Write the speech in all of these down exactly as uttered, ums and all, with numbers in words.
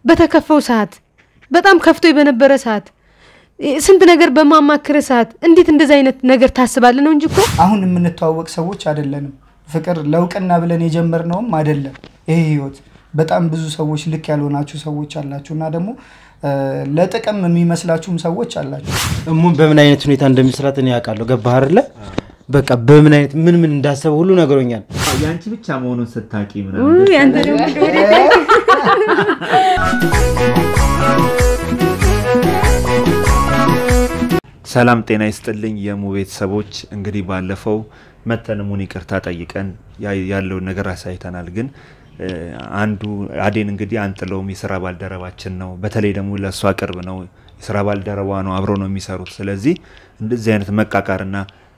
በተከፈው ሰዓት በጣም ከፍቶ በነበረ ሰዓት ስንት ነገር በማማከረ ሰዓት እንዴት እንደዚህ አይነት ነገር ታስባለ ነው እንጂ እኮ አሁን የምንተዋወቅ ሰዎች አይደለንም ፍቅር ለውቅና ብለን የጀመርነውም አይደለም ይሄ ህይወት በጣም ብዙ ሰዎች ልክ ያልሆናችሁ ሰዎች አላችሁና ደግሞ ለጥቅም የሚመስላችሁም ሰዎች አላችሁ እሙን በምን አይነት ሁኔታ እንደሚስራት እኔ ያውቃለሁ ገባህ አይደለ በቃ በምን አይነት ምን ምን እንዳሰበ ሁሉ ነገሮኛል ያንቺ ብቻ መሆኑን ስታቂ ምናምን ኡ ያንተ ደግሞ ሰላም ጤና ይስጥልኝ የሙ ቤተሰቦች እንግዲህ ባለፈው መተንሙን ይቅርታ ጠይቀን ያለው ነገር አሳይተናል ግን አንዱ አዴን እንግዲህ አንጥለውም የሥራ ባልደረባችን ነው በተለይ ደግሞ ለሷ ቅርብ ነው የሥራ ባልደረባ ነው አብሮ ነው የሚሰሩት ስለዚህ እንደዚህ አይነት መቃቃርና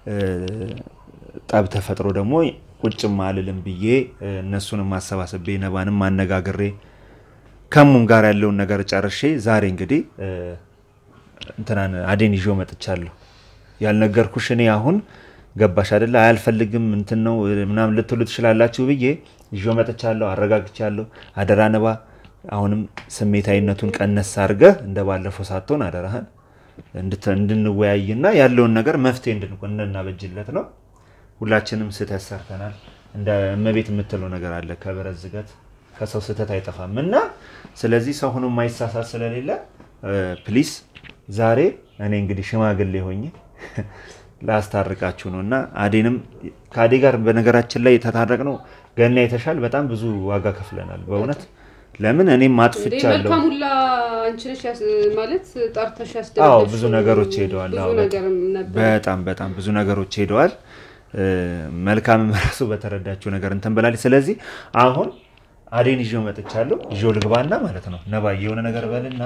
ጠብ ተፈጥሮ ደግሞ ቁጭም አልልም ብዬ እነሱንም ማሰባሰብ ነባንም ማነጋግሬ ከሙም ጋር ያለውን ነገር ጨርሼ ዛሬ እንግዲህ እንተናን አዴን ይጆ መጥቻለሁ ያልነገርኩሽ እኔ አሁን ገባሽ አይደለ አልፈልግም እንትን ነው ምናም ልትሉ ትችላላችሁ ብዬ ይጆ መጥቻለሁ አረጋግቻለሁ አደራ ነባ አሁንም ስሜታዊነቱን ቀነስ አርገ እንደባለፈው ሳትሆን አደራህን እንድንወያይና ያለውን ነገር መፍትሄ እንድንቆንና በጅለት ነው ሁላችንም ስህተት ሰርተናል እንደ እመቤት የምትለው ነገር አለ ከበረዝ ዝገት ከሰው ስህተት አይጠፋምና ስለዚህ ሰው ሆኖ ማይሳሳት ስለሌለ ፕሊስ ዛሬ እኔ እንግዲህ ሽማግሌ ሆኜ ላስታርቃችሁ ነውና አዴንም ካዴ ጋር በነገራችን ላይ ተታረቅነው ገና የተሻል በጣም ብዙ ዋጋ ከፍለናል በእውነት ለምን እኔ ማጥፍቻለሁ መልካሙላ አንቺ ነሽ ማለት ጣርተሽ ያስደረግሽ አዎ ብዙ ነገሮች ሄደዋል አዎ በጣም በጣም ብዙ ነገሮች ሄደዋል መልካም መራሱ በተረዳችሁ ነገር እንትን በላሊ ስለዚህ አሁን አዴን ይጆ መጥቻለሁ ይጆ ልግባና ማለት ነው ነባዬ የሆነ ነገር በልና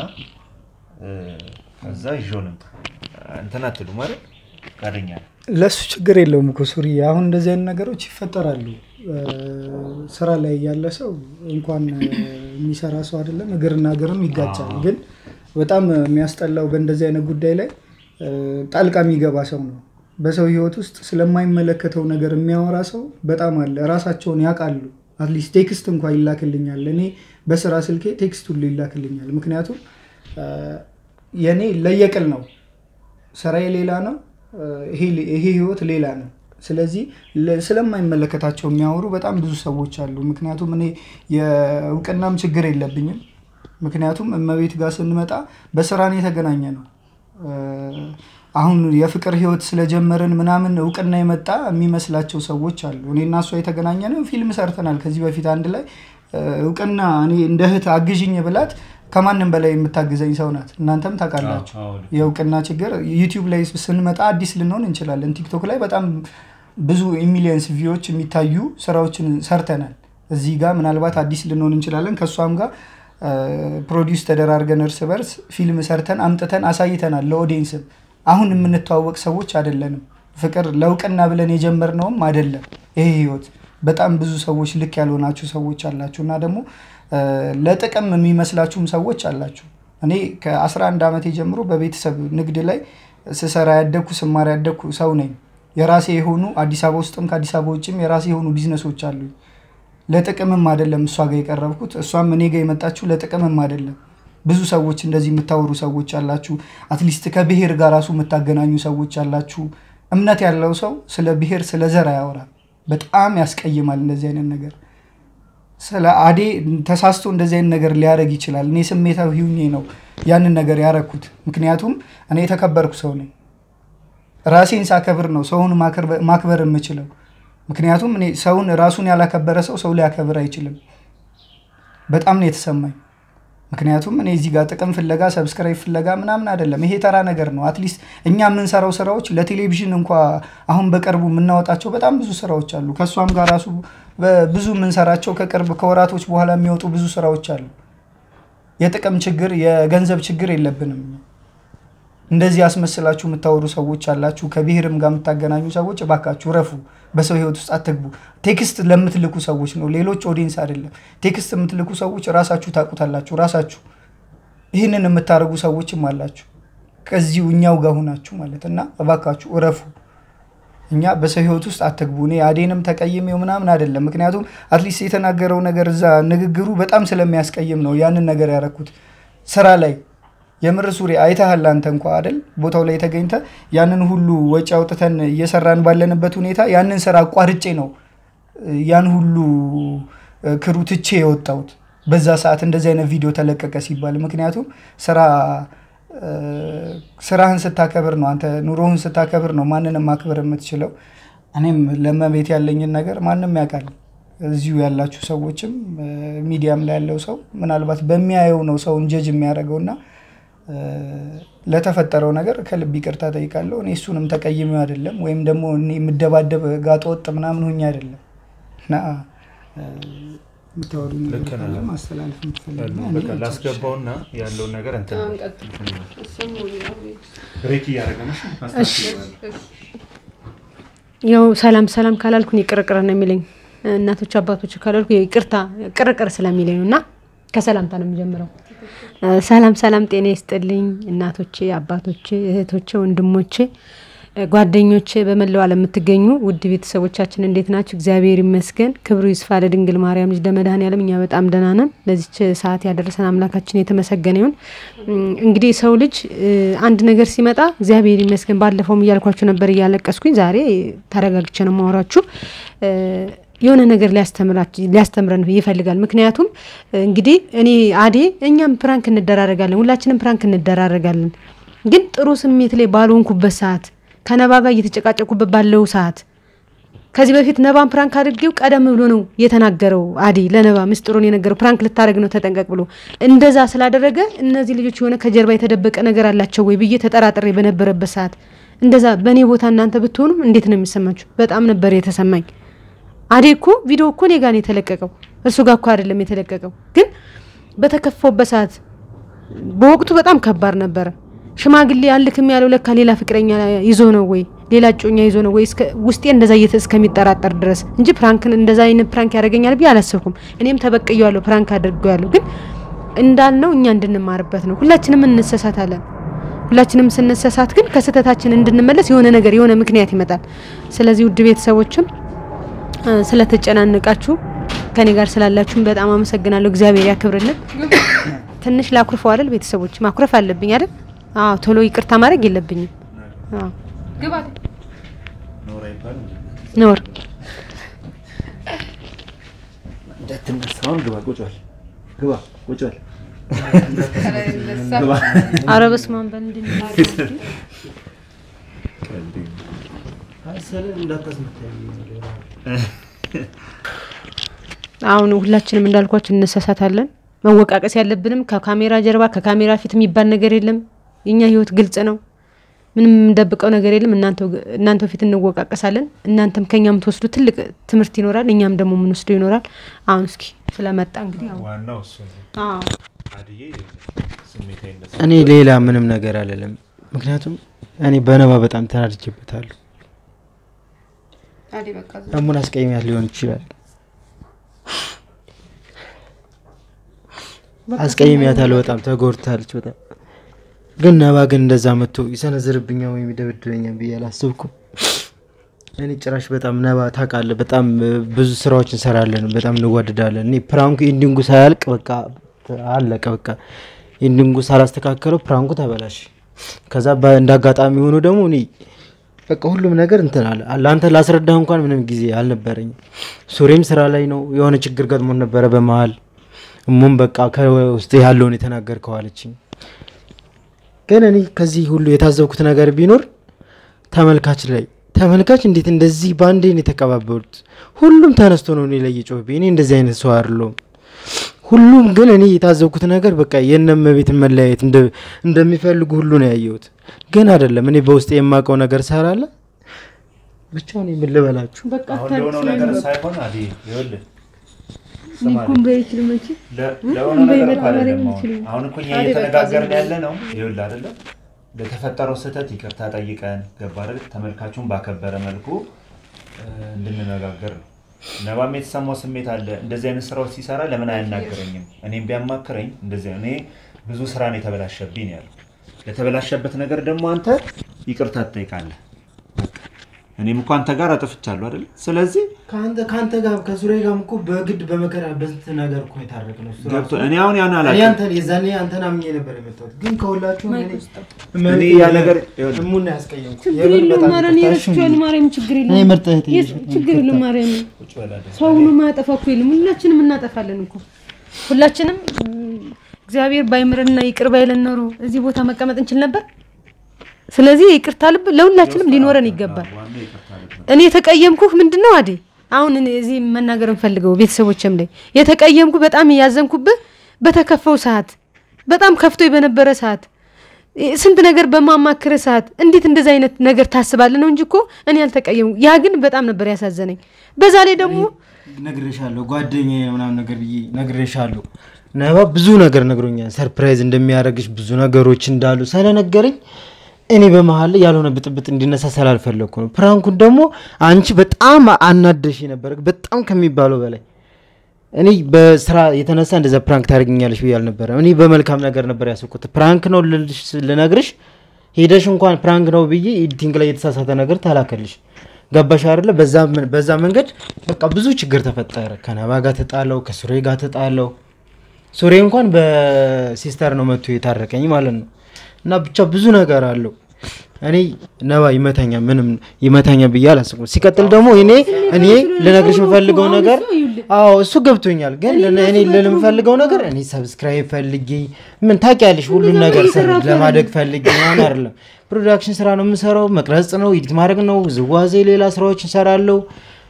ከዛ ይጆንም እንትና አትሉ ማለት ካደኛ ለሱ ችግር የለውም እኮ ሱሪ አሁን እንደዚህ አይነት ነገሮች ይፈጠራሉ ስራ ላይ ያለ ሰው እንኳን የሚሰራ ሰው አይደለም እግርና እግርም ይጋጫል ግን በጣም የሚያስጠላው በእንደዚህ አይነት ጉዳይ ላይ ጣልቃ የሚገባ ሰው ነው በሰው ህይወት ውስጥ ስለማይመለከተው ነገር የሚያወራ ሰው በጣም አለ ራሳቸውን ያቃሉ አትሊስት ቴክስት እንኳን ይላክልኛል እኔ በስራ ስልኬ ቴክስት ሁሉ ይላክልኛል ምክንያቱም የኔ ለየቅል ነው ስራዬ ሌላ ነው ይሄ ይሄ ህይወት ሌላ ነው ስለዚህ ስለማይመለከታቸው የሚያወሩ በጣም ብዙ ሰዎች አሉ ምክንያቱም እኔ የውቅናም ችግር የለብኝም ምክንያቱም እመቤት ጋር ስንመጣ በስራ ነው የተገናኘ ነው አሁን የፍቅር ህይወት ስለጀመረን ምናምን ውቅና የመጣ የሚመስላቸው ሰዎች አሉ እኔና እሷ የተገናኘነው ፊልም ሰርተናል ከዚህ በፊት አንድ ላይ ውቅና እኔ እንደ እህት አግዥኝ ብላት ከማንም በላይ የምታግዘኝ ሰው ናት እናንተም ታውቃላችሁ የውቅና ችግር ዩቲዩብ ላይ ስንመጣ አዲስ ልንሆን እንችላለን ቲክቶክ ላይ በጣም ብዙ ሚሊየንስ ቪውዎች የሚታዩ ስራዎችን ሰርተናል እዚህ ጋር ምናልባት አዲስ ልንሆን እንችላለን ከሷም ጋር ፕሮዲዩስ ተደራርገን እርስ በርስ ፊልም ሰርተን አምጥተን አሳይተናል ለኦዲየንስ አሁን የምንተዋወቅ ሰዎች አይደለንም ፍቅር ለውቅና ብለን የጀመርነውም አይደለም ይሄ ህይወት በጣም ብዙ ሰዎች ልክ ያልሆናችሁ ሰዎች አላችሁና ደግሞ ለጥቅም የሚመስላችሁም ሰዎች አላችሁ እኔ ከ11 አመት ጀምሮ በቤተሰብ ንግድ ላይ ስሰራ ያደኩ ስማር ያደኩ ሰው ነኝ የራሴ የሆኑ አዲስ አበባ ውስጥም ከአዲስ አበባ ውጭም የራሴ የሆኑ ቢዝነሶች አሉ ለጥቅምም አይደለም እሷ ጋር የቀረብኩት እሷም እኔ ጋር የመጣችሁ ለጥቅምም አይደለም ብዙ ሰዎች እንደዚህ የምታወሩ ሰዎች አላችሁ አትሊስት ከብሄር ጋር ራሱ የምታገናኙ ሰዎች አላችሁ እምነት ያለው ሰው ስለ ብሄር ስለ ዘር ያወራል በጣም ያስቀይማል እንደዚህ አይነት ነገር ስለ አዴ ተሳስቶ እንደዚህ አይነት ነገር ሊያረግ ይችላል እኔ ስሜታው ሆኜ ነው ያንን ነገር ያረኩት ምክንያቱም እኔ የተከበርኩ ሰው ነኝ ራሴን ሳከብር ነው ሰውን ማክበር የምችለው ምክንያቱም እኔ ሰውን ራሱን ያላከበረ ሰው ሰው ሊያከብር አይችልም በጣም ነው የተሰማኝ ምክንያቱም እኔ እዚህ ጋር ጥቅም ፍለጋ ሰብስክራይብ ፍለጋ ምናምን አይደለም ይሄ ተራ ነገር ነው አትሊስት እኛ ምን ሰራው ስራዎች ለቴሌቪዥን እንኳን አሁን በቅርቡ ምናወጣቸው በጣም ብዙ ስራዎች አሉ ከሷም ጋር ራሱ ብዙ ምን ሰራቸው ከቅርብ ከወራቶች በኋላ የሚወጡ ብዙ ስራዎች አሉ የጥቅም ችግር የገንዘብ ችግር የለብንም እንደዚህ ያስመስላችሁ የምታወሩ ሰዎች አላችሁ ከብሄርም ጋር የምታገናኙ ሰዎች ባካችሁ ረፉ በሰው ህይወት ውስጥ አትግቡ ቴክስት ለምትልኩ ሰዎች ነው ሌሎች ኦዲየንስ አይደለም ቴክስት የምትልኩ ሰዎች ራሳችሁ ታቁታላችሁ ራሳችሁ ይሄንን የምታረጉ ሰዎችም አላችሁ ከዚህኛው ጋር ሆናችሁ ማለትና ባካችሁ ረፉ እኛ በሰው ህይወት ውስጥ አትግቡ እኔ አዴንም ተቀይሜው ምናምን አይደለም ምክንያቱም አትሊስት የተናገረው ነገር እዛ ንግግሩ በጣም ስለሚያስቀይም ነው ያንን ነገር ያረኩት ስራ ላይ የምር ሱሪ አይተሃል አንተ እንኳን አይደል ቦታው ላይ ተገኝተ ያንን ሁሉ ወጪ አውጥተን እየሰራን ባለንበት ሁኔታ ያንን ስራ አቋርጬ ነው ያን ሁሉ ክሩ ትቼ የወጣሁት በዛ ሰዓት እንደዚህ አይነት ቪዲዮ ተለቀቀ ሲባል ምክንያቱም ስራ ስራህን ስታከብር ነው አንተ ኑሮህን ስታከብር ነው ማንንም ማክበር የምትችለው እኔም ለማቤት ያለኝን ነገር ማንንም ያውቃል እዚሁ ያላችሁ ሰዎችም ሚዲያም ላይ ያለው ሰው ምናልባት በሚያየው ነው ሰውን ጀጅ የሚያደርገውና ለተፈጠረው ነገር ከልብ ይቅርታ ጠይቃለሁ እኔ እሱንም ተቀይሜው አይደለም ወይም ደግሞ እኔ ምደባደብ ጋጦጥ ምናምን ሆኜ አይደለም እና ምታወሩ ነገር ማስተላለፍ ምትፈልጉ በቃ ላስገባውና ያለው ነገር እንትን ብሬክ ያረጋነሽ ያው ሰላም ሰላም ካላልኩኝ ይቅርቅር ነው የሚለኝ እናቶች አባቶች ካላልኩ ይቅርታ ቅርቅር ስለሚለኝ ነውና ከሰላምታ ነው የሚጀምረው ሰላም ሰላም ጤና ይስጥልኝ እናቶቼ አባቶቼ እህቶቼ ወንድሞቼ ጓደኞቼ በመላው ዓለም የምትገኙ ውድ ቤተሰቦቻችን እንዴት ናችሁ እግዚአብሔር ይመስገን ክብሩ ይስፋ ለድንግል ማርያም ልጅ ለመድኃኔ ዓለም እኛ በጣም ደህና ነን ለዚች ሰዓት ያደረሰን አምላካችን የተመሰገነ ይሁን እንግዲህ ሰው ልጅ አንድ ነገር ሲመጣ እግዚአብሔር ይመስገን ባለፈውም ይያልኳችሁ ነበር ይያለቀስኩኝ ዛሬ ተረጋግቼ ነው ማወራችሁ የሆነ ነገር ሊያስተምራችሁ ሊያስተምረን ይፈልጋል ምክንያቱም እንግዲህ እኔ አዴ እኛም ፕራንክ እንደራረጋለን ሁላችንም ፕራንክ እንደራረጋለን ግን ጥሩ ስሜት ላይ ባልሆንኩበት ሰዓት ከነባጋ እየተጨቃጨቁበት ባለው ሰዓት ከዚህ በፊት ነባን ፕራንክ አድርጌው ቀደም ብሎ ነው የተናገረው አዴ ለነባ ምስጥሩን የነገረው ፕራንክ ልታረግ ነው ተጠንቀቅ ብሎ እንደዛ ስላደረገ እነዚህ ልጆች የሆነ ከጀርባ የተደበቀ ነገር አላቸው ወይ ብዬ ተጠራጥሬ በነበረበት ሰዓት እንደዛ በኔ ቦታ እናንተ ብትሆኑ እንዴት ነው የሚሰማችሁ በጣም ነበር የተሰማኝ አዴ እኮ ቪዲዮ እኮ እኔ ጋር ነው የተለቀቀው እሱ ጋር እኮ አይደለም የተለቀቀው ግን በተከፈውበት ሰዓት በወቅቱ በጣም ከባድ ነበር ሽማግሌ ያልክም ያለው ለካ ሌላ ፍቅረኛ ይዞ ነው ወይ ሌላ ጮኛ ይዞ ነው ወይ ውስጤ እንደዛ እስከሚጠራጠር ድረስ እንጂ ፕራንክን እንደዛ አይነት ፕራንክ ያደርገኛል ብዬ አላሰብኩም እኔም ተበቀየዋለሁ ፕራንክ አድርገዋለሁ ግን እንዳልነው እኛ እንድንማርበት ነው ሁላችንም እንሰሳታለን ሁላችንም ስንሰሳት ግን ከስተታችን እንድንመለስ የሆነ ነገር የሆነ ምክንያት ይመጣል ስለዚህ ውድ ቤተሰቦችም ስለተጨናነቃችሁ ከኔ ጋር ስላላችሁ በጣም አመሰግናለሁ እግዚአብሔር ያክብርልን ትንሽ ላኩርፈው አይደል ቤተሰቦች ማኩረፍ አለብኝ አይደል አዎ ቶሎ ይቅርታ ማድረግ የለብኝም አዎ ግባት ኖር አይባል ኖር እንደተነሳው ግባ ቁጭል ግባ ቁጭል አረበስ ማን በእንድን አሰለ እንዳታስመጣኝ አሁን ሁላችንም እንዳልኳችሁ እንሰሳታለን መወቃቀስ ያለብንም ከካሜራ ጀርባ ከካሜራ ፊት የሚባል ነገር የለም የኛ ህይወት ግልጽ ነው ምንም እንደብቀው ነገር የለም እናንተ እናንተ ፊት እንወቃቀሳለን እናንተም ከኛም ተወስዱ ትልቅ ትምርት ይኖራል እኛም ደግሞ ምን ወስዶ ይኖራል አሁን እስኪ ስለመጣ እንግዲህ አሁን ዋናው እሱ አዎ አዲዬ ስሜታዬ እንደዛ እኔ ሌላ ምንም ነገር አይደለም ምክንያቱም እኔ በነባ በጣም ተናድጄበታለሁ አዲ በቃ አሙን አስቀይሚያት ሊሆን ይችላል አስቀይሚያታለሁ በጣም ተጎርታለች በጣም ግን ነባ ግን እንደዛ መጥቶ ይሰነዝርብኛ ወይ ይደብድበኛ ብዬ አላሰብኩም እኔ ጭራሽ በጣም ነባ ታውቃለህ በጣም ብዙ ስራዎችን እንሰራለን በጣም እንዋደዳለን እኔ ፕራንኩ ኢንዲንጉ ሳያልቅ በቃ አለቀ በቃ ኢንዲንጉ ሳላስተካከለው ፕራንኩ ተበላሽ ከዛ እንዳጋጣሚ ሆኖ ደግሞ እኔ በቃ ሁሉም ነገር እንትን አለ አንተ ላስረዳህ እንኳን ምንም ጊዜ አልነበረኝ ሱሪም ስራ ላይ ነው የሆነ ችግር ገጥሞ ነበር በመሃል እሙም በቃ ከውስጥ ያለውን የተናገርከው አለችኝ ግን እኔ ከዚህ ሁሉ የታዘብኩት ነገር ቢኖር ተመልካች ላይ ተመልካች እንዴት እንደዚህ ባንዴ ነው ተቀባበሉት ሁሉም ተነስቶ ነው እኔ ላይ ይጮህብኝ እኔ እንደዚህ አይነት ሰው አይደለም ሁሉም ግን እኔ የታዘብኩት ነገር በቃ የነም ቤት መለያየት እንደሚፈልጉ ሁሉ ነው ያየሁት ግን አይደለም እኔ በውስጥ የማቀው ነገር ሰራለ ብቻ ነው የምልበላችሁ በቃ ታውቁ ነገር ሳይሆን አዲ ይወልድ ሊኩም በይችል መቼ ለሆነ ነገር አይደለም አሁን እኮ እኛ እየተነጋገርን ያለ ነው ይወልድ አይደለም ለተፈጠረው ስህተት ይቅርታ ጠይቀን ገባረ ተመልካቹን ባከበረ መልኩ እንድንነጋገር ነባም የተሰማው ስሜት አለ እንደዚህ አይነት ስራዎች ሲሰራ ለምን አያናገረኝም እኔም ቢያማክረኝ እንደዚህ እኔ ብዙ ስራ ነው የተበላሸብኝ ያለው ለተበላሸበት ነገር ደግሞ አንተ ይቅርታ ትጠይቃለህ እኔም እንኳን አንተ ጋር አጥፍቻለሁ አይደል ስለዚህ ካንተ ካንተ ጋር ከሱሬ ጋርም እኮ በግድ በመከራ በስንት ነገር እኮ የታረቅነው ገብቶ እኔ አሁን ያን አላውቅም እኔ አንተ የዛኔ አንተን አምኜ ነበር የመጣሁት ግን ከሁላችሁም እኔ እኔ ያ ነገር እሙና ያስቀየምኩ የምን ማረን ይረስቻል ማረም ችግር የለም እኔ መርጠህት ችግር የለም ማረም ሰውኑ ማጠፋኩ የለም ሁላችንም እናጠፋለን እኮ ሁላችንም እግዚአብሔር ባይምርና ይቅር ባይለን ኖሮ እዚህ ቦታ መቀመጥ እንችል ነበር ስለዚህ ይቅርታ ልብ ለሁላችንም ሊኖረን ይገባል እኔ የተቀየምኩህ ምንድነው አዲ አሁን እኔ እዚህ መናገር እንፈልገው ቤተሰቦችም ላይ የተቀየምኩ በጣም ያዘንኩብህ በተከፈው ሰዓት በጣም ከፍቶይ በነበረ ሰዓት ስንት ነገር በማማክረ ሰዓት እንዴት እንደዛ አይነት ነገር ታስባለህ ነው እንጂ እኮ እኔ አልተቀየምኩ ያ ግን በጣም ነበር ያሳዘነኝ በዛ ላይ ደግሞ ነግሬሻለሁ ጓደኛዬ ምናምን ነገር ብዬ ነግሬሻለሁ ነባ ብዙ ነገር ነግሮኛል ሰርፕራይዝ እንደሚያደርግሽ ብዙ ነገሮች እንዳሉ ስለነገረኝ እኔ በመሃል ያልሆነ ብጥብጥ እንዲነሳ ስላልፈለኩ ነው ፕራንኩን ደግሞ አንቺ በጣም አናደሽ ነበር በጣም ከሚባለው በላይ እኔ በስራ የተነሳ እንደዛ ፕራንክ ታርግኛለሽ ብያል ነበር እኔ በመልካም ነገር ነበር ያሰብኩት ፕራንክ ነው ልነግርሽ ሄደሽ እንኳን ፕራንክ ነው ብዬ ኤዲቲንግ ላይ የተሳሳተ ነገር ታላከልሽ ገባሽ አይደለ በዛ በዛ መንገድ በቃ ብዙ ችግር ተፈጠረ ከነባ ጋር ተጣለው ከሱሬ ጋር ተጣለው ሱሬ እንኳን በሲስተር ነው መጥቶ የታረቀኝ ማለት ነው እና ብቻ ብዙ ነገር አለው እኔ ነባ ይመታኛ ምንም ይመታኛ ብያል አስቁ ሲቀጥል ደግሞ እኔ እኔ ለነግርሽ የምፈልገው ነገር አዎ እሱ ገብቶኛል ግን እኔ ለምፈልገው ነገር እኔ ሰብስክራይብ ፈልጊ ምን ታቂያለሽ ሁሉ ነገር ለማደግ ፈልጊ ማለት አይደለም ፕሮዳክሽን ስራ ነው የምሰራው መቅረጽ ነው ኤዲት ማድረግ ነው ዝዋዜ ሌላ ስራዎች እንሰራለው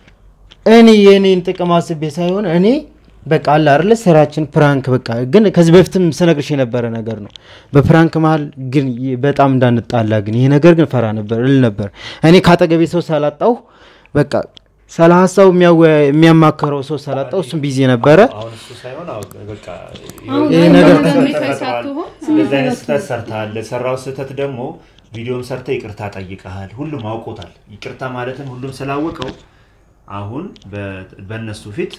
እኔ የኔን ጥቅም አስቤ ሳይሆን እኔ በቃ አለ አይደል ስራችን ፕራንክ በቃ ግን ከዚህ በፊትም ሰነግርሽ የነበረ ነገር ነው በፕራንክ መሃል ግን በጣም እንዳንጣላ ግን ይሄ ነገር ግን ፈራ ነበር እል ነበር እኔ ካጠገቤ ሰው ሳላጣው በቃ ሰላሳው የሚያማከረው ሰው ሳላጣው እሱም ቢዚ ነበር አሁን እሱ ሳይሆን አው በቃ ይሄ ነገር ስለዚህ አይነት ተሰርታል ለሰራው ስህተት ደግሞ ቪዲዮም ሰርተ ይቅርታ ጠይቀሃል ሁሉም አውቆታል ይቅርታ ማለትን ሁሉም ስላወቀው አሁን በእነሱ ፊት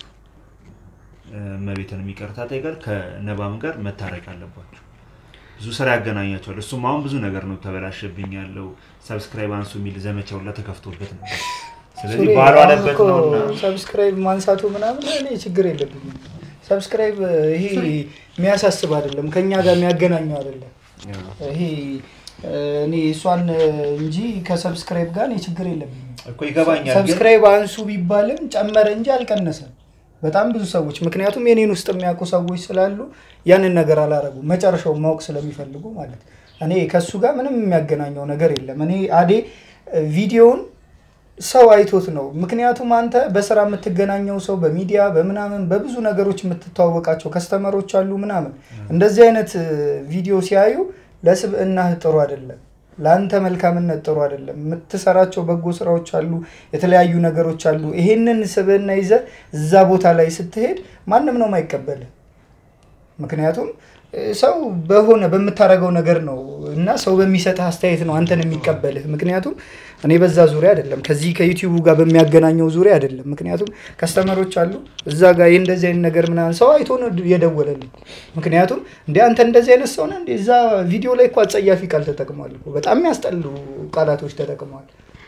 መቤተን የሚቀርታ ታይጋር ከነባም ጋር መታረቅ አለባቸው ብዙ ስራ ያገናኛቸዋል እሱም አሁን ብዙ ነገር ነው ተበላሽብኝ ያለው ሰብስክራይብ አንሱ ሚል ዘመቻው ለተከፍቶበት ነው ስለዚህ ባሉ አለበት ነውና ሰብስክራይብ ማንሳቱ ምናምን እኔ ችግር የለብኝም ሰብስክራይብ ይሄ የሚያሳስብ አይደለም ከኛ ጋር የሚያገናኘው አይደለም ይሄ እኔ እሷን እንጂ ከሰብስክራይብ ጋር እኔ ችግር የለብኝም እኮ ይገባኛል ሰብስክራይብ አንሱ ቢባልም ጨመረ እንጂ አልቀነሰም በጣም ብዙ ሰዎች ምክንያቱም የኔን ውስጥ የሚያውቁ ሰዎች ስላሉ ያንን ነገር አላረጉ መጨረሻው ማወቅ ስለሚፈልጉ ማለት እኔ ከሱ ጋር ምንም የሚያገናኘው ነገር የለም እኔ አዴ ቪዲዮውን ሰው አይቶት ነው ምክንያቱም አንተ በስራ የምትገናኘው ሰው በሚዲያ በመናምን በብዙ ነገሮች የምትተዋወቃቸው ከስተመሮች አሉ ምናምን እንደዚህ አይነት ቪዲዮ ሲያዩ ለስብእናህ ጥሩ አይደለም ላንተ መልካምነት ጥሩ አይደለም የምትሰራቸው በጎ ስራዎች አሉ የተለያዩ ነገሮች አሉ ይሄንን ስብእና ይዘ እዛ ቦታ ላይ ስትሄድ ማንንም ነው ማይቀበል ምክንያቱም ሰው በሆነ በመታረገው ነገር ነው እና ሰው በሚሰጥህ አስተያየት ነው አንተን የሚቀበልህ ምክንያቱም እኔ በዛ ዙሪያ አይደለም ከዚህ ከዩቲዩብ ጋር በሚያገናኘው ዙሪያ አይደለም ምክንያቱም ከስተመሮች አሉ እዛ ጋር እንደዚህ አይነት ነገር ምናን ሰው አይቶ ነው የደወለልኝ ምክንያቱም እንዴ አንተ እንደዚህ አይነት ሰው ነህ እንዴ እዛ ቪዲዮ ላይ እኮ አጸያፊ ቃል ተጠቅሟል እኮ በጣም ያስጠሉ ቃላቶች ተጠቅሟል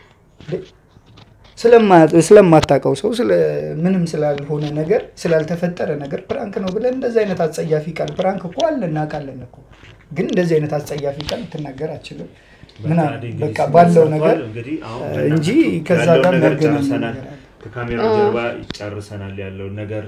ስለማ ስለማታቀው ሰው ስለ ምንም ስላልሆነ ነገር ስላልተፈጠረ ነገር ፕራንክ ነው ብለ እንደዚህ አይነት አጸያፊ ቃል ፕራንክ እኮ አለና ቃለን እኮ ግን እንደዚህ አይነት አጸያፊ ቃል ተናገር አችልም ምና በቃ ባለው ነገር እንጂ ከዛ ጋር ማገናኘት ከካሜራው ጀርባ ይጨርሰናል ያለው ነገር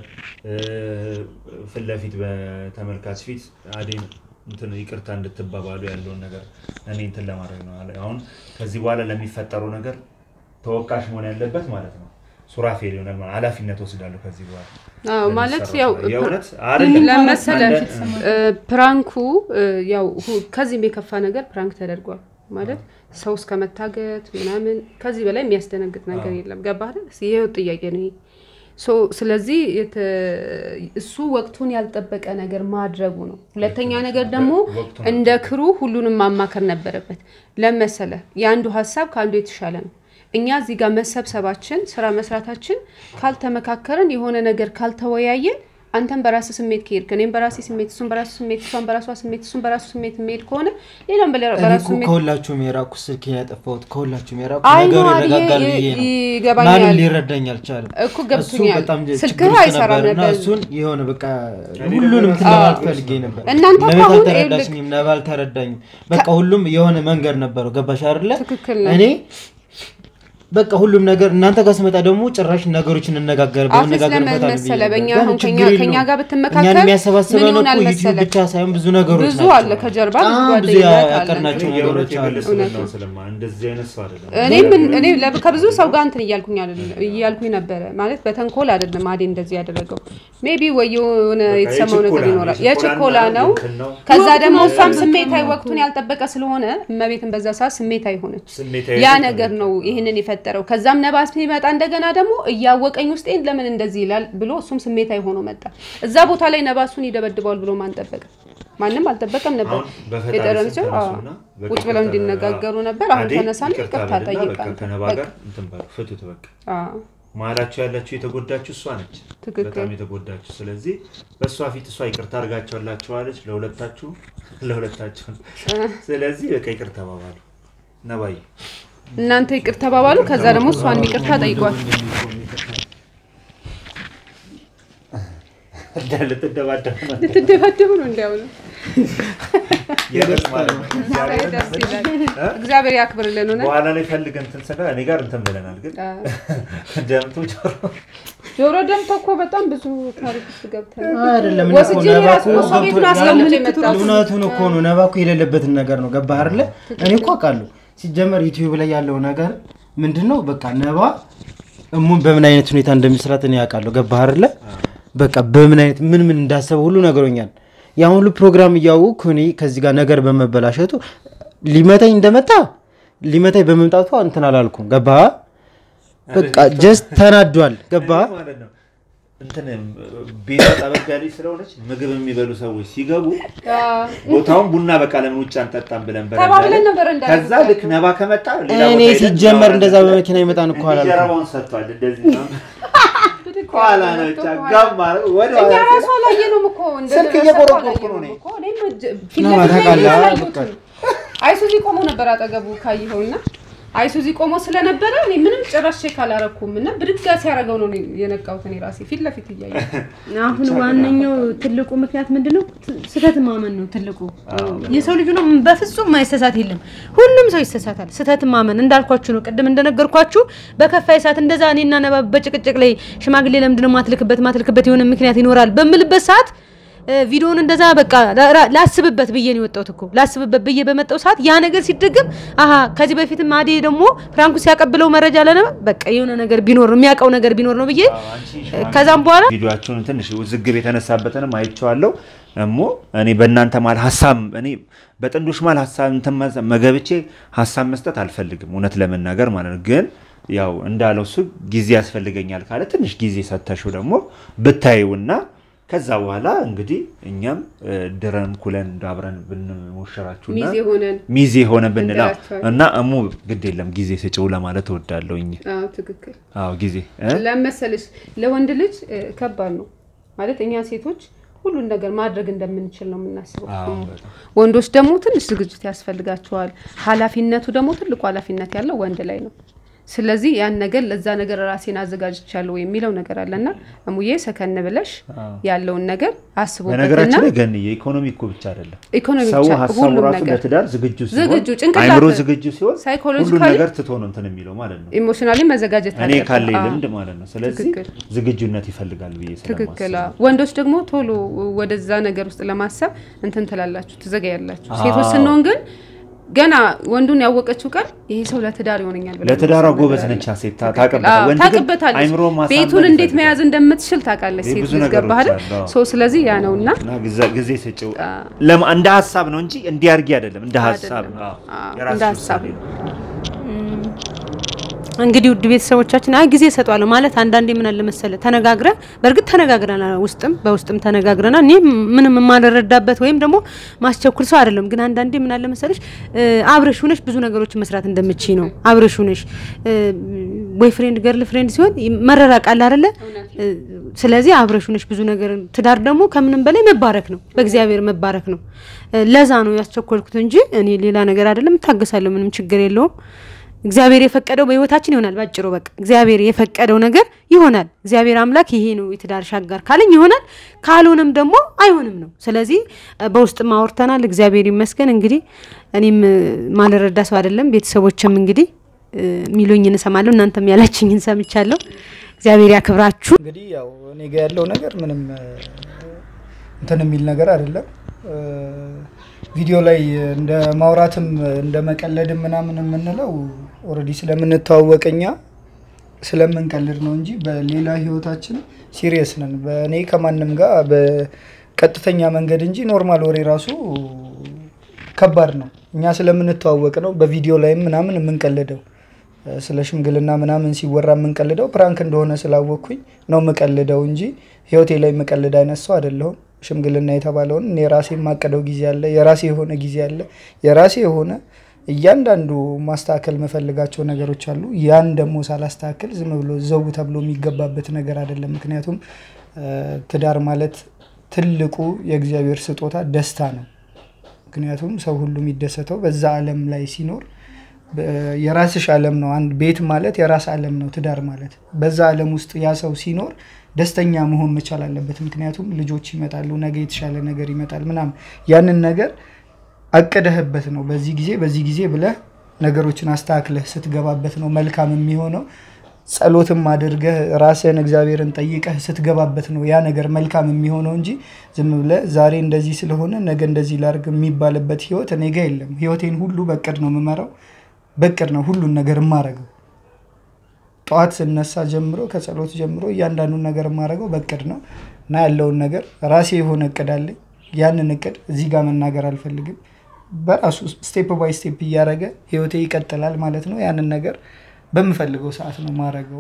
ፍለፊት በተመልካች ፊት አዴን እንትን ይቅርታ እንድትባባሉ ያለው ነገር እኔ እንትን ለማድረግ ነው አሁን ከዚህ በኋላ ለሚፈጠረው ነገር ተወቃሽ መሆን ያለበት ማለት ነው ሱራፌል ይሆናል ማለት ኃላፊነት ወስዳለሁ ከዚህ በኋላ አዎ ማለት ያው የእውነት አይደለም ለምሳሌ ፕራንኩ ያው ከዚህ የከፋ ነገር ፕራንክ ተደርጓል ማለት ሰው እስከመታገት ምናምን ከዚህ በላይ የሚያስደነግጥ ነገር የለም ገባህ አይደል ይሄው ጥያቄ ነው ሶ ስለዚህ እሱ ወቅቱን ያልጠበቀ ነገር ማድረጉ ነው ሁለተኛ ነገር ደግሞ እንደ ክሩ ሁሉንም ማማከር ነበረበት ለምሳሌ ያንዱ ሐሳብ ካንዱ የተሻለ ነው እኛ እዚህ ጋር መሰብሰባችን ስራ መስራታችን ካልተመካከረን የሆነ ነገር ካልተወያየን አንተም በራስ ስሜት ከሄድክ እኔም በራሴ ስሜት እሱም በራሱ ስሜት እሷም በራሷ ስሜት እሱም በራሱ ስሜት የሚሄድ ከሆነ ሌላም በራሱ ስሜት ከሁላችሁም የራቁ ስልኬን ያጠፋሁት ከሁላችሁም የራቁ ነገሩ ይረጋጋል ብዬ ነው ይገባኛል ማን ሊረዳኝ አልቻለም እኮ ገብቶኛል ስልክህ አይሰራም ነበር እሱን የሆነ በቃ ሁሉንም ተለማት ፈልጌ ነበር እናንተ አሁን ተረዳሽኝም ነባል ተረዳኝ በቃ ሁሉም የሆነ መንገር ነበረው ገባሽ አይደለ እኔ በቃ ሁሉም ነገር እናንተ ጋር ስመጣ ደግሞ ጭራሽ ነገሮችን እንነጋገር በእነጋገርበታል ስለበኛ አሁን ከኛ ከኛ ጋር በተመካከለ እኛን የሚያሰባስበው ነው ዩቲዩብ ብቻ ሳይሆን ብዙ ነገሮች ብዙ አለ ከጀርባ ብዙ ጓደኞች ያቀርናቸው ነገሮች አሉ ስለማ እንደዚህ አይነት ሰው አይደለም እኔ እኔ ከብዙ ሰው ጋር እንትን እያልኩኝ አይደለም እያልኩኝ ነበር ማለት በተንኮል አይደለም አዴ እንደዚህ ያደረገው ሜቢ ወይ የሆነ የተሰማው ነገር ይኖራል የቸኮላ ነው ከዛ ደግሞ እሷም ስሜታዊ ወቅቱን ያልጠበቀ ስለሆነ እመቤትን በዛ ሰዓት ስሜታዊ ሆነች ያ ነገር ነው ይሄንን ይፈጠራል ከዛም ነባስ ቢመጣ እንደገና ደግሞ እያወቀኝ ውስጤን ለምን እንደዚህ ይላል ብሎ እሱም ስሜታዊ ሆኖ መጣ እዛ ቦታ ላይ ነባሱን ይደበድባል ብሎ ማን ጠበቀ ማንንም አልጠበቀም ነበር የጠረንቸው ቁጭ ብለው እንዲነጋገሩ ነበር አሁን ተነሳን ይቅርታ ጠይቃን ከነባጋ እንትን ባሉ ፍቱት በቃ አዎ ማላችሁ ያላችሁ የተጎዳችሁ እሷ ነች በጣም የተጎዳችሁ ስለዚህ በሷ ፊት እሷ ይቅርታ አርጋችኋላችኋለች ለሁለታችሁ ለሁለታችሁ ስለዚህ በቃ ይቅርታ ተባባሉ ነባይ እናንተ ይቅርታ ተባባሉ ከዛ ደግሞ እሷን ይቅርታ ጠይቋል ለተደባደቡ ለተደባደቡ ነው እንዲያውኑ እግዚአብሔር ያክብርልን ነው በኋላ ላይ ፈልገን እንትን ሰጋ እኔ ጋር እንትን ብለናል ግን ደምቶ ጆሮ ጆሮ ደምቶ እኮ በጣም ብዙ ታሪክ ውስጥ ገብተናል አይደለም ነባኩ ሶቪየቱን አስለምቼ መጣሁ እውነቱን እኮ ነው ነባኩ የሌለበትን ነገር ነው ገባህ አይደለ እኔ እኮ አውቃለሁ ሲጀመር ዩቲዩብ ላይ ያለው ነገር ምንድነው በቃ ነባ እሙን በምን አይነት ሁኔታ እንደሚስራት እኔ ያውቃለሁ ገባህ አይደለ በቃ በምን አይነት ምን ምን እንዳሰበ ሁሉ ነገሮኛል ያ ሁሉ ፕሮግራም ያውኩ እኔ ከዚህ ጋር ነገር በመበላሸቱ ሊመታኝ እንደመጣ ሊመታኝ በመምጣቱ እንትን አላልኩም ገባህ በቃ ጀስት ተናዷል ገባህ እንትን ቤታ ታበጋሊ ስለሆነች ምግብ የሚበሉ ሰዎች ሲገቡ ቦታውን ቡና በቃ ለምን ውጭ አንጠጣም ብለን በረንዳ ከዛ ልክ ነባ ከመጣ ሌላ ቦታ እኔ ሲጀመር እንደዛ በመኪና ይመጣን እኮ አላልኩም ጀራባውን ሰጥቷል እንደዚህ ነው ኳላ ነው ጫጋማ ወደ እኛ ራሱ ላይ ነው እኮ ስልክ እየቆረቆርኩ ነው እኮ እኔም ፊልም አይሱዚ ቆሞ ነበር አጠገቡ ካይሆውና አይሱዚ ቆሞ ስለነበረ እኔ ምንም ጭራሽ ቼክ አላረኩምና ብድጋ ሲያረጋው ነው የነቃውት እኔ ራሴ ፊት ለፊት እያየሁ አሁን ዋነኛው ትልቁ ምክንያት ምንድነው ስተት ማመን ነው ትልቁ የሰው ልጅ ነው በፍጹም ማይሰሳት የለም ሁሉም ሰው ይሰሳታል ስተት ማመን እንዳልኳችሁ ነው ቀደም እንደነገርኳችሁ በከፋይ ሰዓት እንደዛ እኔና ነባ በጭቅጭቅ ላይ ሽማግሌ ለምንድነው ማትልክበት ማትልክበት የሆነ ምክንያት ይኖራል በመልበት ሰዓት ቪዲዮውን እንደዛ በቃ ላስብበት ብዬ ነው ወጣሁት እኮ ላስብበት ብዬ በመጣው ሰዓት ያ ነገር ሲደገም አሃ ከዚህ በፊትም አዴ ደግሞ ፍራንኩ ሲያቀብለው መረጃ ለነባ በቃ የሆነ ነገር ቢኖር የሚያቀው ነገር ቢኖር ነው ብዬ ከዛም በኋላ ቪዲዮአችሁን ትንሽ ውዝግብ የተነሳበተንም አይቻለሁ እሞ እኔ በእናንተ ማል ሐሳብ እኔ በጥንዶች ማል ሐሳብ እንትን መገብቼ ሐሳብ መስጠት አልፈልግም እውነት ለመናገር ማለት ነው ግን ያው እንዳለው እሱ ጊዜ ያስፈልገኛል ካለ ትንሽ ጊዜ ሰተሽው ደግሞ ብታዩና ከዛ በኋላ እንግዲህ እኛም ድረን ኩለን ዳብረን ብንሞሽራችሁና ሚዜ ሆነን ሚዜ ሆነን ብንላ እና እሙ ግድ የለም ጊዜ ሰጪው ለማለት ወዳለውኝ አዎ ትክክል አዎ ጊዜ ለምሳሌስ ለወንድ ልጅ ከባድ ነው ማለት እኛ ሴቶች ሁሉን ነገር ማድረግ እንደምንችል ነው የምናስበው ወንዶች ደግሞ ትንሽ ዝግጅት ያስፈልጋቸዋል ሐላፊነቱ ደግሞ ትልቁ ሐላፊነት ያለው ወንድ ላይ ነው ስለዚህ ያን ነገር ለዛ ነገር ራሴን አዘጋጅቻለሁ የሚለው ነገር አለና አሙዬ ሰከን ብለሽ ያለውን ነገር አስቦበትና ነገራችን ላይ ገን የኢኮኖሚ እኮ ብቻ አይደለም ኢኮኖሚ ሰው ሐሳቡ ራሱ ለትዳር ዝግጁ ሲሆን ዝግጁ ጭንቅላት አይምሮ ዝግጁ ሲሆን ሳይኮሎጂካሊ ሁሉ ነገር ትቶ ነው እንትን የሚለው ማለት ነው ኢሞሽናሊ መዘጋጀት እኔ ካለ ልምድ ማለት ነው ስለዚህ ዝግጁነት ይፈልጋል ብዬ ስለማስብ ትክክል ወንዶች ደግሞ ቶሎ ወደዛ ነገር ውስጥ ለማሰብ እንትን ተላላችሁ ትዘጋያላችሁ ሴቶች ስንሆን ግን ገና ወንዱን ያወቀችው ቃል ይሄ ሰው ለትዳር ይሆነኛል ብለ ለትዳር ጎበዝ ነች ሴት ታቀበታለች ወንድ ታቀበታለች አይምሮ ማሳመን ቤቱን እንዴት መያዝ እንደምትችል ታቃለች ሴት ልትገባ አይደል ሶ ስለዚህ ያ ነውና ጊዜ ሰጪው ለማ እንደ ሐሳብ ነው እንጂ እንዲያርጊ አይደለም እንደ ሐሳብ አዎ እንደ ሐሳብ እንግዲህ ውድ ቤተሰቦቻችን አይ ጊዜ ሰጣለው ማለት አንዳንዴ ምን አለ መሰለ ተነጋግረ በርግጥ ተነጋግረናል ውስጥም በውስጥም ተነጋግረናል እኔ ምንም ማልረዳበት ወይም ደግሞ ማስቸኩል ሰው አይደለም ግን አንዳንዴ ምን አለ መሰለሽ አብረሽ ሆነሽ ብዙ ነገሮችን መስራት እንደምትችይ ነው አብረሽ ሆነሽ ቦይ ፍሬንድ ገርል ፍሬንድ ሲሆን መረራቅ አለ አይደለ ስለዚህ አብረሽ ሆነሽ ብዙ ነገር ትዳር ደግሞ ከምንም በላይ መባረክ ነው በእግዚአብሔር መባረክ ነው ለዛ ነው ያስቸኮልኩት እንጂ እኔ ሌላ ነገር አይደለም ታገሳለሁ ምንም ችግር የለውም እግዚአብሔር የፈቀደው በህይወታችን ይሆናል ባጭሩ በቃ እግዚአብሔር የፈቀደው ነገር ይሆናል እግዚአብሔር አምላክ ይሄ ነው የትዳር ሻጋር ካለኝ ይሆናል ካልሆነም ደግሞ አይሆንም ነው ስለዚህ በውስጥ ማወርተናል እግዚአብሔር ይመስገን እንግዲህ እኔም ማለረዳ ሰው አይደለም ቤተሰቦችም እንግዲህ ሚሉኝን ሰማለሁ እናንተም ያላችሁኝን ሰምቻለሁ እግዚአብሔር ያክብራችሁ እንግዲህ ያው እኔ ጋር ያለው ነገር ምንም እንትን የሚል ነገር አይደለም ቪዲዮ ላይ እንደ ማውራትም እንደ መቀለድም ምናምን የምንለው ኦሬዲ ስለምንተዋወቀኛ ስለምንቀልድ ነው እንጂ በሌላ ህይወታችን ሲሪየስ ነን በእኔ ከማንንም ጋር በቀጥተኛ መንገድ እንጂ ኖርማል ወሬ ራሱ ከባድ ነው እኛ ስለምንተዋወቅ ነው በቪዲዮ ላይ ምናምን የምንቀልደው ስለ ሽምግልና ምናምን ሲወራ የምንቀልደው ፕራንክ እንደሆነ ስላወቅኩኝ ነው የምቀልደው እንጂ ህይወቴ ላይ የምቀልድ አይነት ሰው አይደለሁም ሽምግልና የተባለውን እኔ ራሴ ማቀደው ጊዜ አለ የራሴ የሆነ ጊዜ አለ የራሴ የሆነ እያንዳንዱ ማስተካከል መፈልጋቸው ነገሮች አሉ ያን ደግሞ ሳላስተካከል ዝም ብሎ ዘው ተብሎ የሚገባበት ነገር አይደለም ምክንያቱም ትዳር ማለት ትልቁ የእግዚአብሔር ስጦታ ደስታ ነው ምክንያቱም ሰው ሁሉ የሚደሰተው በዛ ዓለም ላይ ሲኖር የራስሽ ዓለም ነው አንድ ቤት ማለት የራስ ዓለም ነው ትዳር ማለት በዛ ዓለም ውስጥ ያ ሰው ሲኖር ደስተኛ መሆን መቻል አለበት ምክንያቱም ልጆች ይመጣሉ ነገ የተሻለ ነገር ይመጣል ምናም ያንን ነገር አቀደህበት ነው በዚህ ጊዜ በዚህ ጊዜ ብለህ ነገሮችን አስተካክለህ ስትገባበት ነው መልካም የሚሆነው ጸሎትም አድርገህ ራስህን እግዚአብሔርን ጠይቀህ ስትገባበት ነው ያ ነገር መልካም የሚሆነው እንጂ ዝም ብለህ ዛሬ እንደዚህ ስለሆነ ነገ እንደዚህ ላርግ የሚባልበት ህይወት እኔ ጋር የለም ህይወቴን ሁሉ በቅድ ነው የምመራው በቅድ ነው ሁሉን ነገር ማረገው ጧት ስነሳ ጀምሮ ከጸሎት ጀምሮ እያንዳንዱ ነገር ማረገው በቅድ ነው እና ያለውን ነገር ራሴ የሆነ እቅዳለኝ ያንን እቅድ እዚህ ጋር መናገር አልፈልግም በራሱ ስቴፕ ባይ ስቴፕ እያረገ ህይወቴ ይቀጥላል ማለት ነው ያንን ነገር በመፈልገው ሰዓት ነው ማረገው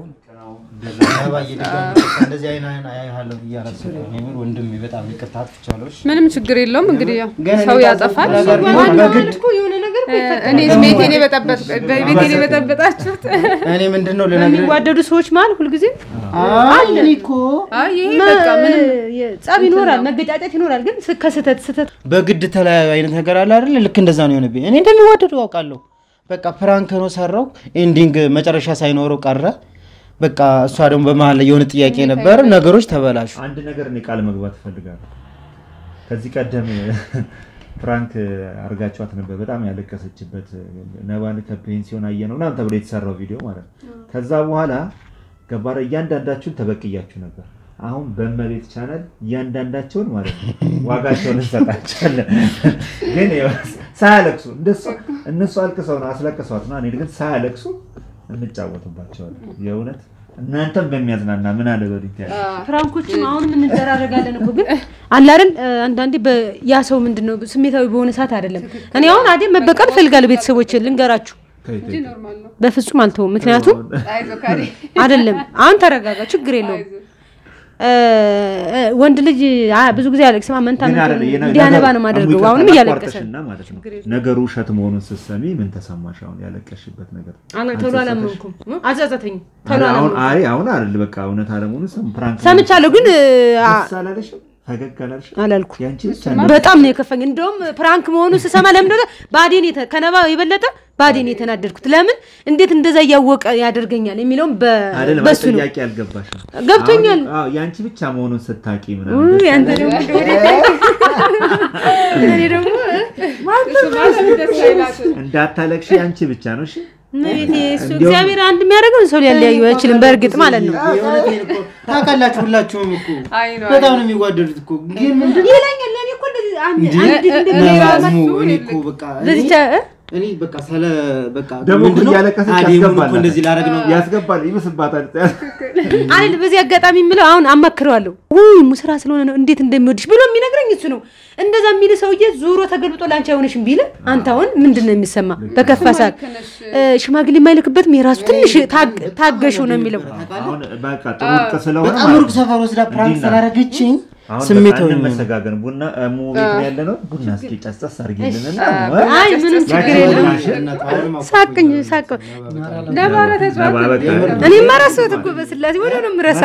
እንደዚህ አይና አይና አይሃለው ይያራሰው የሚል ወንድም በጣም ይቅርታት ፍቻለሽ ምንም ችግር የለውም እንግዲህ ያው ሰው ያጠፋል በግድ እኮ የሆነ ነገር እኔ ቤቴኔ በጠበጥ ቤቴኔ በጠበጣችሁት እኔ ምንድነው ለነገር የሚዋደዱ ሰዎች ማለት ሁሉ ጊዜ አለኝ እኮ አይ ይሄ በቃ ምንም ጻብ ይኖራል መገጫጨት ይኖራል ግን ከስተት ስተት በግድ ተለያዩ አይነት ነገር አለ አይደል ልክ እንደዛ ነው የሆነብኝ እኔ እንደሚዋደዱ አውቃለሁ በቃ ፕራንክ ነው ሰራው ኤንዲንግ መጨረሻ ሳይኖረው ቀረ በቃ እሷ ደግሞ በመሃል ላይ የሆነ ጥያቄ ነበር ነገሮች ተበላሹ አንድ ነገር እኔ ቃል መግባት ፈልጋለሁ ከዚህ ቀደም ፕራንክ አርጋቻት ነበር በጣም ያለቀሰችበት ነባን ከፔንሲዮን አየነው እናንተ ብለ የተሰራው ቪዲዮ ማለት ከዛ በኋላ ገባረ እያንዳንዳችሁን ተበቅያችሁ ነበር አሁን በመሬት ቻናል እያንዳንዳቸውን ማለት ነው ዋጋቸውን እንሰጣቸዋለን ግን ሳያለቅሱ እንደሱ እነሱ አልቅሰው ነው አስለቅሰዋት ነው እኔ ግን ሳያለቅሱ እንጫወቱባቸዋለን የእውነት እናንተም በሚያዝናና ምን አለ በዲቴል ፍራንኮችም አሁን ምን እንደራረጋለን እኮ ግን አለ አይደል አንዳንዴ ያ ሰው ምንድነው ስሜታዊ በሆነ ሰዓት አይደለም እኔ አሁን አዴ መበቀል ፈልጋለሁ ቤተሰቦች ልንገራችሁ እንጂ ኖርማል ነው በፍጹም አልተው ምክንያቱም አይዞካሪ አይደለም አሁን ተረጋጋ ችግር የለውም ወንድ ልጅ ብዙ ጊዜ ያለቅስማ መንታ እንዲያነባ ነው ማድረግ አሁንም ያለቅሰና ማለት ነው ነገሩ ሸት መሆኑን ተሰሚ ምን ተሰማሽ አሁን ያለቀሽበት ነገር አና ቶሎ አላመንኩም አዛዛተኝ ቶሎ አሁን አይ አሁን አይደል በቃ እውነት አለሙን ሰም ፕራንክ ሰምቻለሁ ግን ሳላለሽ ፈገግካላሽ አላልኩ ያንቺ በጣም ነው የከፈኝ እንደውም ፕራንክ መሆኑን ስሰማ ለምን እንደሆነ ባዲን ከነባ የበለጠ ባዲን የተናደድኩት ለምን እንዴት እንደዛ ያወቀ ያደርገኛል የሚለው በሱ ነው ጥያቄ አልገባሽ ገብቶኛል አዎ ያንቺ ብቻ መሆኑን ስታቂ ምናምን ወይ አንተ ደግሞ እኔ ደግሞ እንዳታለቅሽ ያንቺ ብቻ ነው እሺ ነይቴ እሱ እግዚአብሔር አንድ የሚያደርገው ሰው ሊያለያዩ አይችልም በእርግጥ ማለት ነው የሆነቴን እኮ ታውቃላችሁ ሁላችሁም እኮ በጣም ነው የሚዋደዱት እኮ ግን ምንድነው ይለኛል ለኔ እኮ እንደዚህ አንድ አንድ እንደዚህ እኔ እኮ በቃ እኔ በቃ ሰለ በቃ ምንድነው ያለቀሰች ያስገባል እንደዚህ ላረግ ነው ያስገባል ይመስባታል አይደል በዚህ አጋጣሚ ምለው አሁን አማክረዋለሁ ወይ ሙስራ ስለሆነ ነው እንዴት እንደሚወድሽ ብሎ የሚነግረኝ እሱ ነው እንደዛ የሚል ሰውዬ ዙሮ ተገልብጦ ላንቺ አይሆንሽም ቢል አንተ አሁን ምንድነው የሚሰማ በከፋሳት ሽማግሌ ማይልክበት የራሱ ትንሽ ታገሹ ነው የሚለው አሁን በቃ ጥሩቅ ስለሆነ በጣም ሩቅ ሰፈር ወስዳ ፕራንክ ስላረገችኝ ስሜት አሁን ሆኜ መሰጋገን ቡና ሙ ቤት ነው ያለነው ቡና እስኪ ጨስጨስ አርጊልንና አይ ምንም ችግር የለም ሳቅኝ ሳቅ ነባራ ተጫወተ እኔ ማራሰት እኮ በስላሴ ወደ ነው ምረሳ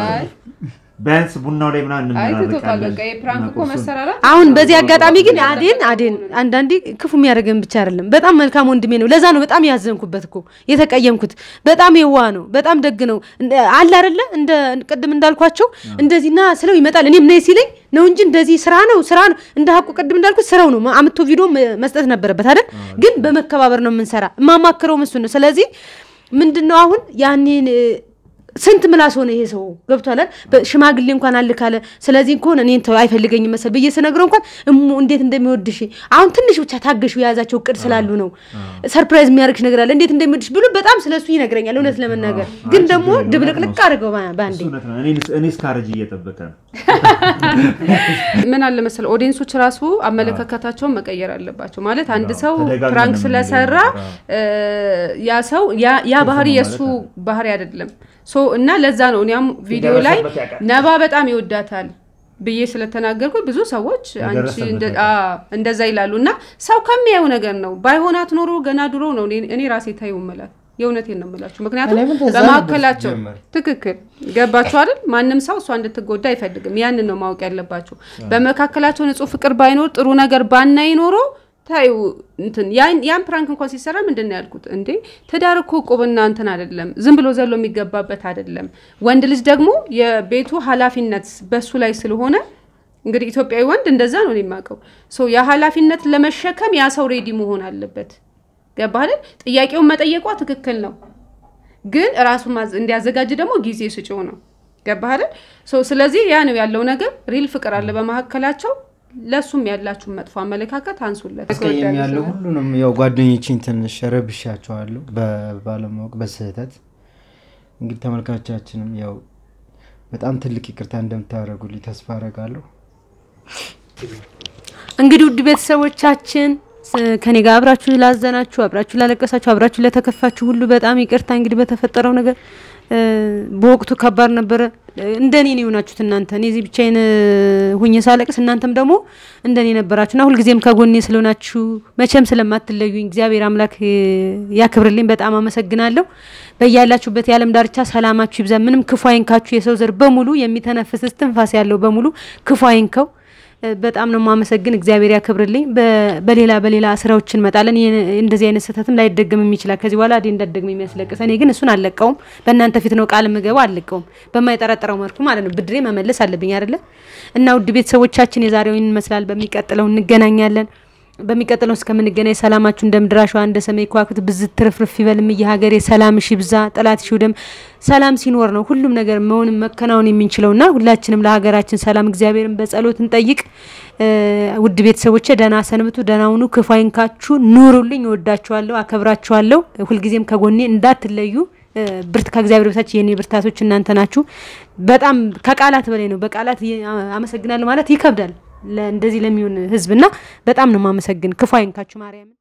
ባንስ ቡናው ላይ ምናምን እንመራረቃለን አይ ፕራንክ እኮ መሰራራ አሁን በዚህ አጋጣሚ ግን አዴን አዴን አንዳንዴ ክፉ የሚያደርገን ብቻ አይደለም በጣም መልካም ወንድሜ ነው ለዛ ነው በጣም ያዘንኩበት እኮ የተቀየምኩት በጣም የዋ ነው በጣም ደግ ነው አለ አይደለ እንደ ቅድም እንዳልኳቸው እንደዚህና ስለው ይመጣል እኔም ነይ ሲለኝ ነው እንጂ እንደዚህ ስራ ነው ስራ ነው እንደ ሀቁ ቅድም እንዳልኩት ስራው ነው አምጥቶ ቪዲዮ መስጠት ነበረበት አይደል ግን በመከባበር ነው የምንሰራ ማማከረው እሱ ነው ስለዚህ ምንድነው አሁን ያኔን ስንት ምላስ ሆነ ይሄ ሰው ገብቷል ሽማግሌ እንኳን አልካለ ስለዚህ እንኳን እኔን ተው አይፈልገኝም መሰል በየሰነግረው እንኳን እሙ እንዴት እንደሚወድሽ አሁን ትንሽ ብቻ ታገሹ ያዛቸው ቅድ ስላሉ ነው ሰርፕራይዝ የሚያርክሽ ነገር አለ እንዴት እንደሚወድሽ ብሎ በጣም ስለሱ ይነግረኛል እውነት ለመናገር ግን ደግሞ ድብልቅልቅ አድርገው ባንዴ እኔ እኔ ስካርጅ እየተጠበቀ ነው ምን አለ መሰል ኦዲየንሶች ራሱ አመለካከታቸውን መቀየር አለባቸው ማለት አንድ ሰው ፕራንክ ስለሰራ ያ ሰው ያ ባህሪ የሱ ባህሪ አይደለም ሶ እና ለዛ ነው እኛም ቪዲዮ ላይ ነባ በጣም ይወዳታል ብዬ ስለተናገርኩ ብዙ ሰዎች አንቺ እንደዛ ይላሉና ሰው ከሚያዩ ነገር ነው ባይሆናት ኖሮ ገና ድሮ ነው እኔ ራሴ ታዩ መላት የውነቴን ነው መላችሁ ምክንያቱም በማከላቸው ትክክል ገባችሁ አይደል ማንንም ሰው እሷ እንድትጎዳ አይፈልግም ያንን ነው ማወቅ ያለባችሁ በመካከላቸው ንጹህ ፍቅር ባይኖር ጥሩ ነገር ባናይ ኖሮ ታዩ እንትን ያን ያን ፕራንክ እንኳን ሲሰራ ምንድነው ያልኩት እንዴ ተዳርኩ ቆብና እንትን አይደለም ዝም ብሎ ዘሎ የሚገባበት አይደለም ወንድ ልጅ ደግሞ የቤቱ ኃላፊነት በሱ ላይ ስለሆነ እንግዲህ ኢትዮጵያዊ ወንድ እንደዛ ነው የሚያቀው ሶ ያ ኃላፊነት ለመሸከም ያ ሰው ሬዲ መሆን አለበት ገባህ አይደል ጥያቄውን መጠየቋ ትክክል ነው ግን ራሱን እንዲያዘጋጅ ደግሞ ጊዜ ስጪው ነው ገባህ አይደል ሶ ስለዚህ ያ ነው ያለው ነገር ሪል ፍቅር አለ በመሐከላቸው ለሱም ያላችሁ መጥፎ አመለካከት አንሱለት እስከየም ያለው ሁሉንም ያው ጓደኞቼን ትንሽ ረብሻቸዋለሁ በባለማወቅ በስህተት እንግዲህ ተመልካቾቻችንም ያው በጣም ትልቅ ይቅርታ እንደምታደርጉልኝ ተስፋ አደርጋለሁ እንግዲህ ውድ ቤተሰቦቻችን ከኔ ጋር አብራችሁ ላዘናችሁ አብራችሁ ላለቀሳችሁ አብራችሁ ለተከፋችሁ ሁሉ በጣም ይቅርታ እንግዲህ በተፈጠረው ነገር በወቅቱ ከባድ ነበር እንደኔ ነው የሆናችሁት እናንተ እኔ እዚህ ብቻዬን ሁኜ ሳለቅስ እናንተም ደግሞ እንደኔ ነበራችሁና ሁሉ ጊዜም ከጎኔ ስለሆናችሁ መቼም ስለማትለዩኝ እግዚአብሔር አምላክ ያክብርልኝ በጣም አመሰግናለሁ በእያላችሁበት የዓለም ዳርቻ ሰላማችሁ ይብዛ ምንም ክፉ አይንካችሁ የሰው ዘር በሙሉ የሚተነፍስ እስትንፋስ ያለው በሙሉ ክፉ አይንከው በጣም ነው ማመሰግን እግዚአብሔር ያክብርልኝ በሌላ በሌላ ስራዎችን መጣለን እንደዚህ አይነት ሰተትም ላይ ደግም የሚችላ ከዚህ በኋላ አዲ እንደደግም የሚያስለቅስ እኔ ግን እሱን አለቀውም በእናንተ ፊት ነው ቃል ምገባው አለቀውም በማይጠረጠረው መልኩ ማለት ነው ብድሬ መመለስ አለብኝ አይደለ እና ውድ ቤተሰቦቻችን የዛሬው እንመስላል በሚቀጥለው እንገናኛለን በሚቀጥለው እስከምንገናኝ ሰላማችሁ እንደምድራሹ አንደ ሰማይ ኳኩት ብዝት ትርፍርፍ ይበልም ይሀገሬ ሰላምሽ ይብዛ ጠላት ይውደም ሰላም ሲኖር ነው ሁሉም ነገር መሆን መከናወን የሚንችለውና ሁላችንም ለሀገራችን ሰላም እግዚአብሔርን በጸሎት እንጠይቅ ውድ ቤተሰቦቼ ደና ሰንብቱ ደናውኑ ክፋይንካችሁ ኑሩልኝ ወዳችኋለሁ አከብራችኋለሁ ሁሉ ጊዜም ከጎኔ እንዳትለዩ ብርት ከእግዚአብሔር በታች የኔ ብርታቶች እናንተ ናችሁ በጣም ከቃላት በላይ ነው በቃላት አመሰግናለሁ ማለት ይከብዳል ለእንደዚህ ለሚሆን ህዝብና በጣም ነው ማመሰግን ክፋይንካችሁ ማርያም